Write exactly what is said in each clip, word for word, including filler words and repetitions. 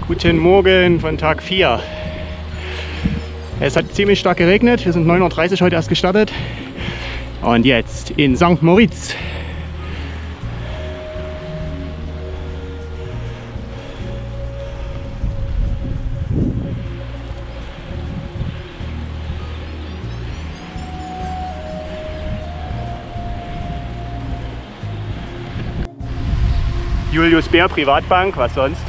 Guten Morgen von Tag vier. Es hat ziemlich stark geregnet. Wir sind neun Uhr dreißig heute erst gestartet. Und jetzt in Sankt Moritz. Julius Bär Privatbank, was sonst?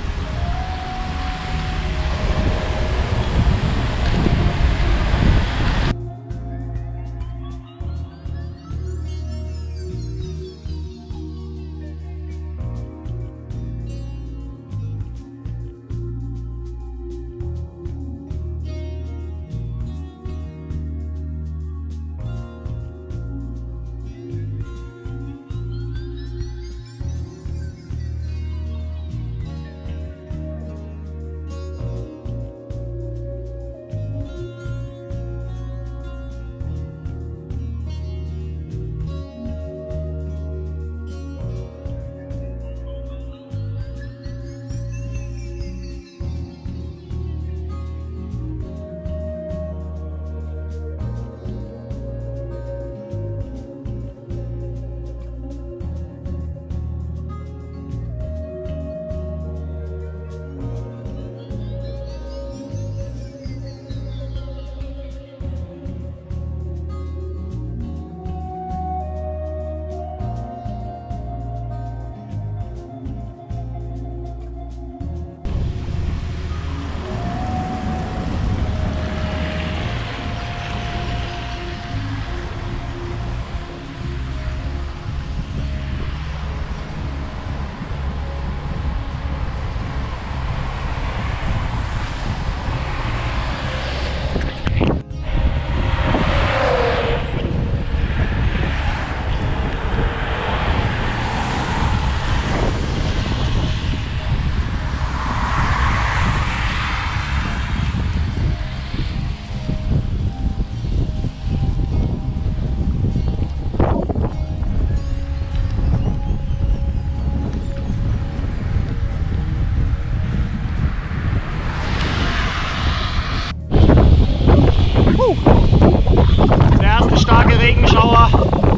Regenschauer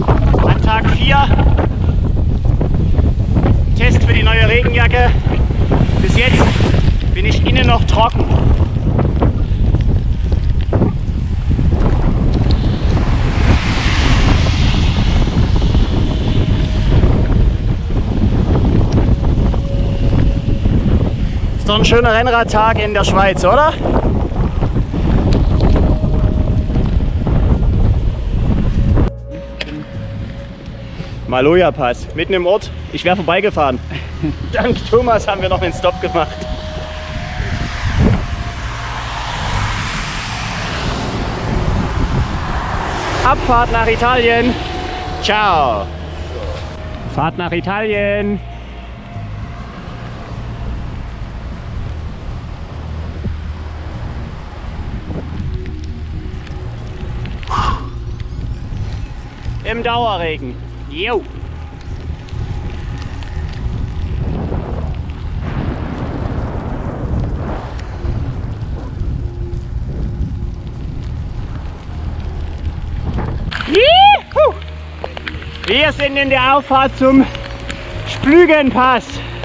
an Tag vier. Test für die neue Regenjacke. Bis jetzt bin ich innen noch trocken. Ist doch ein schöner Rennradtag in der Schweiz, oder? Maloja-Pass, mitten im Ort. Ich wäre vorbeigefahren. Dank Thomas haben wir noch einen Stopp gemacht. Abfahrt nach Italien. Ciao. Fahrt nach Italien. Im Dauerregen. Jo. Juhu. Wir sind in der Auffahrt zum Splügenpass.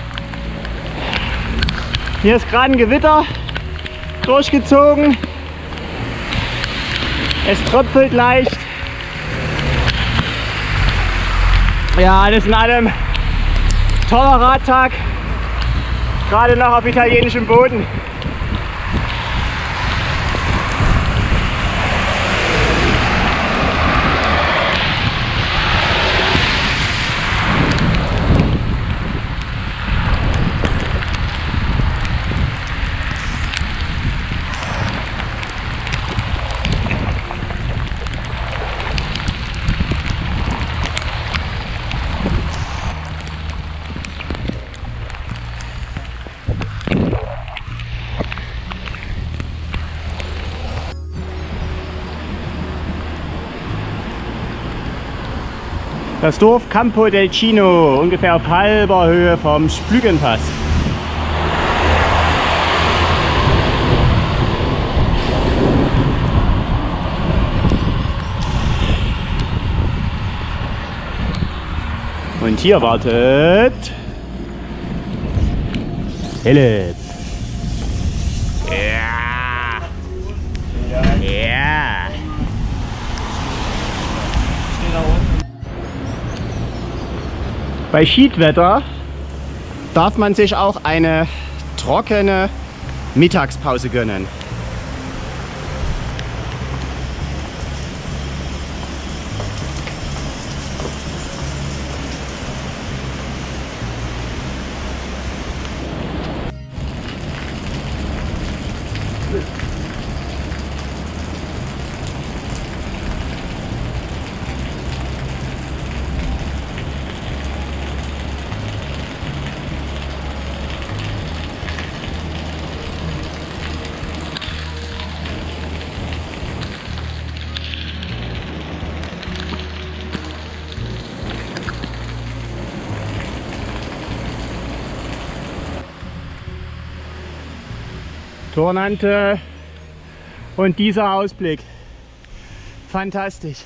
Hier ist gerade ein Gewitter durchgezogen. Es tröpfelt leicht. Ja, alles in allem toller Radtag, gerade noch auf italienischem Boden. Das Dorf Campo del Cino, ungefähr auf halber Höhe vom Splügenpass. Und hier wartet Philipp. Ja. Ja. Bei Schiedwetter darf man sich auch eine trockene Mittagspause gönnen. Turnante und dieser Ausblick. Fantastisch.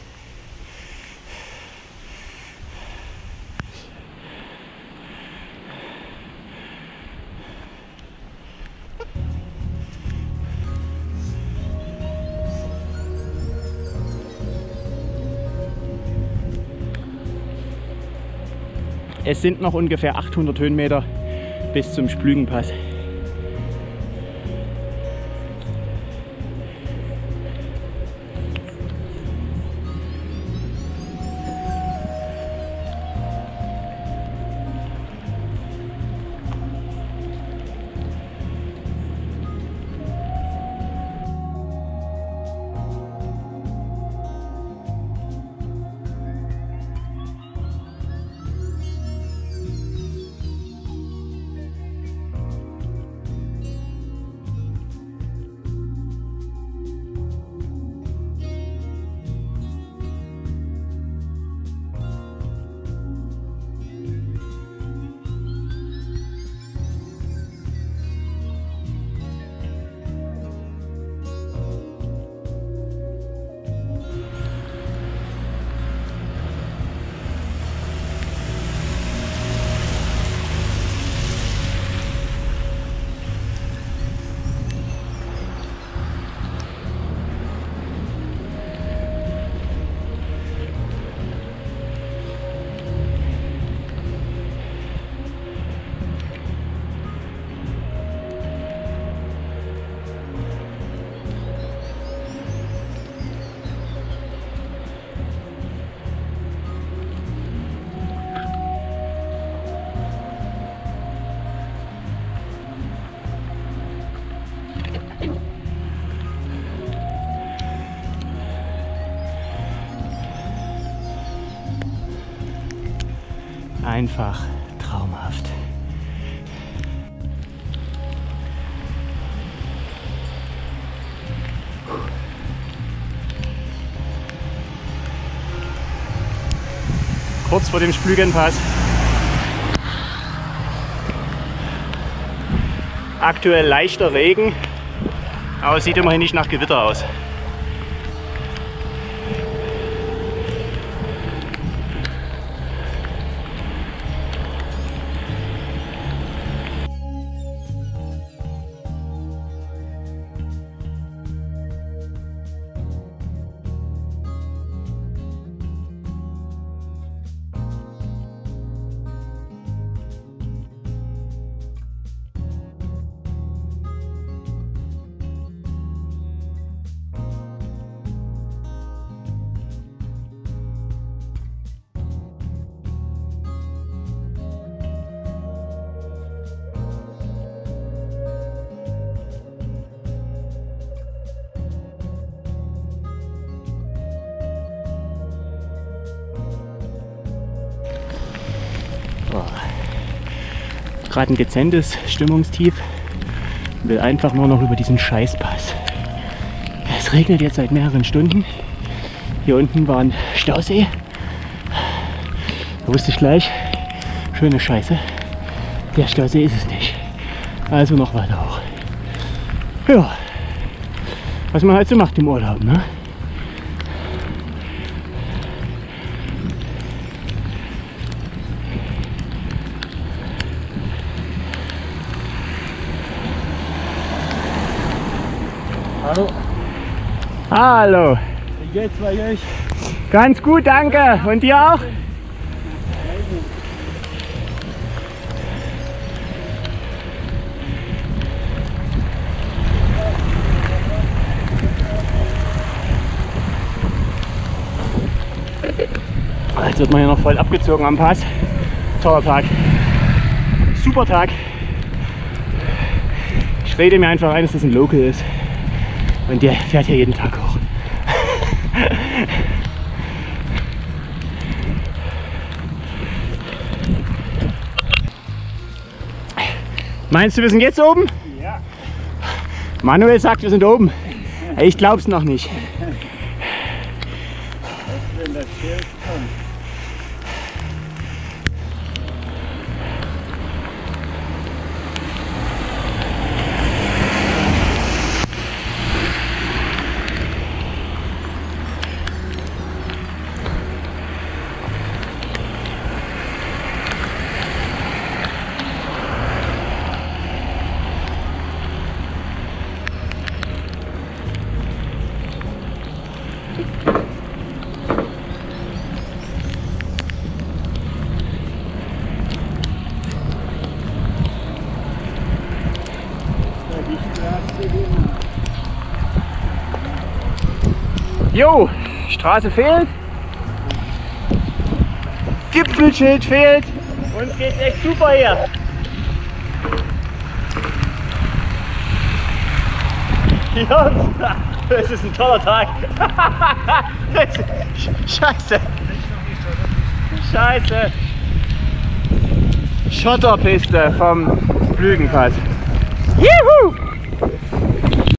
Es sind noch ungefähr achthundert Höhenmeter bis zum Splügenpass. Einfach traumhaft. Kurz vor dem Splügenpass. Aktuell leichter Regen, aber es sieht immerhin nicht nach Gewitter aus. Gerade ein dezentes Stimmungstief. Will einfach nur noch über diesen Scheißpass. Es regnet jetzt seit mehreren Stunden. Hier unten war ein Stausee. Da wusste ich gleich, schöne Scheiße. Der Stausee ist es nicht. Also noch weiter hoch. Ja, was man halt so macht im Urlaub, ne? Hallo. Hallo. Wie geht's bei euch? Ganz gut, danke. Und dir auch? Jetzt wird man hier noch voll abgezogen am Pass. Toller Tag. Super Tag. Ich rede mir einfach ein, dass das ein Local ist. Und der fährt hier jeden Tag hoch. Meinst du, wir sind jetzt oben? Ja. Manuel sagt, wir sind oben. Ich glaub's noch nicht. Wenn das Schild kommt. Jo, Straße fehlt. Gipfelschild fehlt. Uns geht's echt super hier. Jungs, es ist ein toller Tag. Scheiße. Scheiße. Schotterpiste vom Lügenpass. Juhu!